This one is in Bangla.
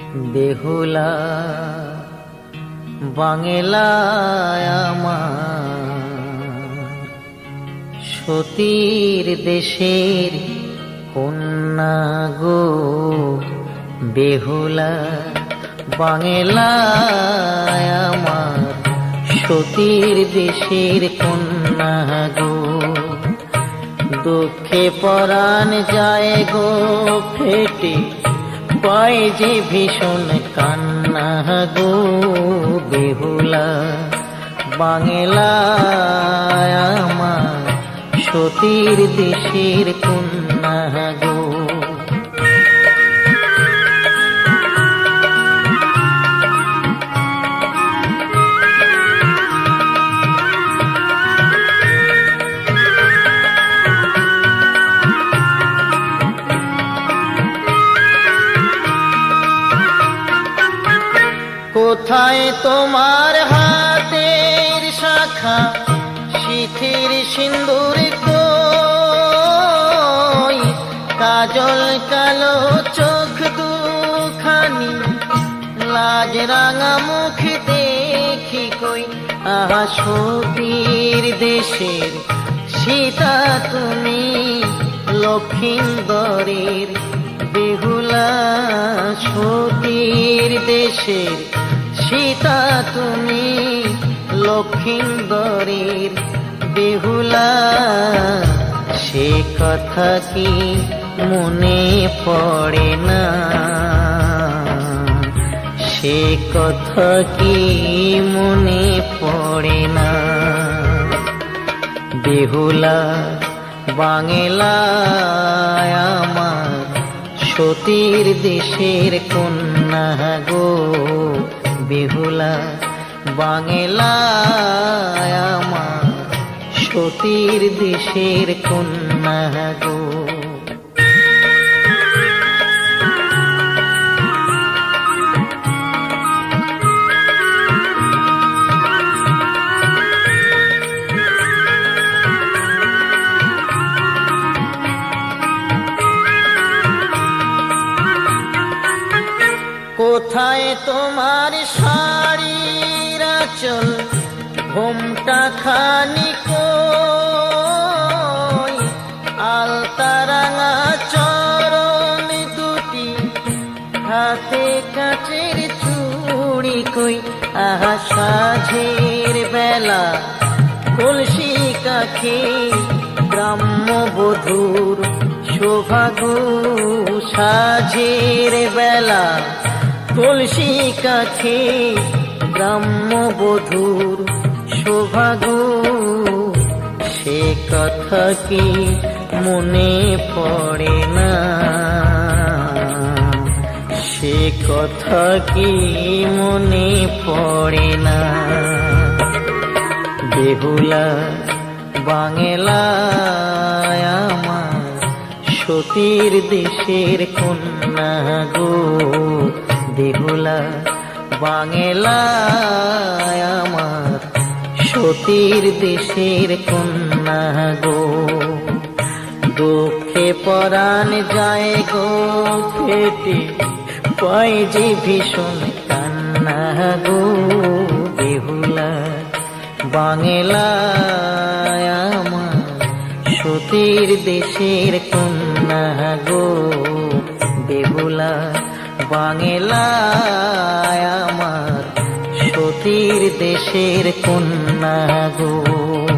বেহুলা বাংলায় আমার সতীর দেশের কন্যা গো। বেহুলা বাংলায় আমার সতীর দেশের কন্যা গো। দুঃখে পরাণ যায় গো ফেটে, পায় যে ভীষণ কান্না গো। বেহুলা বাংলায় আমার সতীর দেশের কন্যা গো। কোথায় তোমার হাতের শাখা, সিথির সিন্দুর কই, কাজল কালো চোখ দুখানি, লাজ রাঙা মুখ দেখি কই। আহা সতীর দেশের সীতা তুমি, লক্ষিন্দরের বেহুলা। সতীর দেশের সীতা তুমি, লক্ষিন্দরের বেহুলা। সে কথা কি মনে পড়ে না, সে কথা কি মনে পড়ে না। বেহুলা বাংলায় আমার সতীর দেশের কন্যা গো। বেহুলা বাংলায় আমার সতীর দেশের কন্যা গো। কোথায় তোমার শাড়ির আঁচল, ঘোমটা খানি কই, আলতা রাঙা চরণ দুটি, হাতে কাচের চুড়ি কই। আহা সাঝের বেলা কলসি কাখে, গ্রাম্য বধূর শোভা গো। সাঝের বেলা কলসি কাছে, গ্রাম্য বধূর শোভা গো। সে কথা কি মনে পড়ে না, সে কথা কি মনে পড়ে না। বেহুলা বাংলায় আমার সতীর দেশের কন্যা গো। বেহুলা বাংলায় আমার সতীর দেশের কন্যা গো। দুঃখে পরাণ যায় গো ফেটে, পায় যে ভীষণ কান্না গো। বেহুলা বাংলায় আমার সতীর দেশের কন্যা গো। বেহুলা বাংলায় আমার সতীর দেশের কন্যা গো।